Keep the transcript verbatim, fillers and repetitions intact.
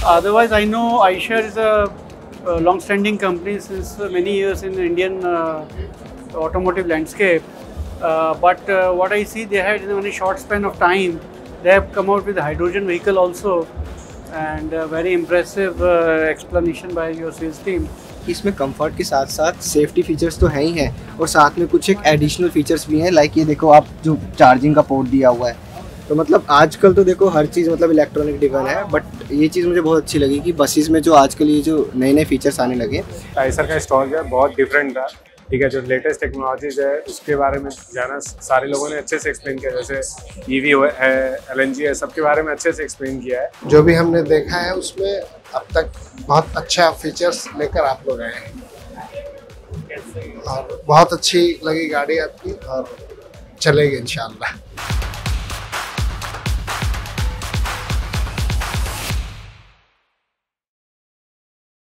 Otherwise, I know iShare is a, a long-standing company since many years in the Indian uh, automotive landscape. Uh, but uh, what I see, they had in a very short span of time, they have come out with a hydrogen vehicle also, and a very impressive uh, explanation by your sales team. इसमें comfort के साथ साथ safety features तो हैं ही हैं और साथ में कुछ एक एडिशनल फीचर्स भी हैं, लाइक ये देखो आप जो चार्जिंग का पोर्ट दिया हुआ है। तो मतलब आजकल तो देखो हर चीज़ मतलब इलेक्ट्रॉनिक डिवाइस है, बट ये चीज़ मुझे बहुत अच्छी लगी कि बसेस में जो आजकल ये जो नए नए फीचर्स आने लगे। आइसर का स्टॉल जो है बहुत डिफरेंट था, ठीक है। जो लेटेस्ट टेक्नोलॉजीज है उसके बारे में जाना सारे लोगों ने अच्छे से एक्सप्लेन किया, जैसे ईवी है, एलएनजी है, सबके बारे में अच्छे से एक्सप्लेन किया है। जो भी हमने देखा है उसमें अब तक बहुत अच्छा फीचर्स लेकर आप लोग आए हैं और बहुत अच्छी लगी गाड़ी आपकी और चलेगी इंशाल्लाह।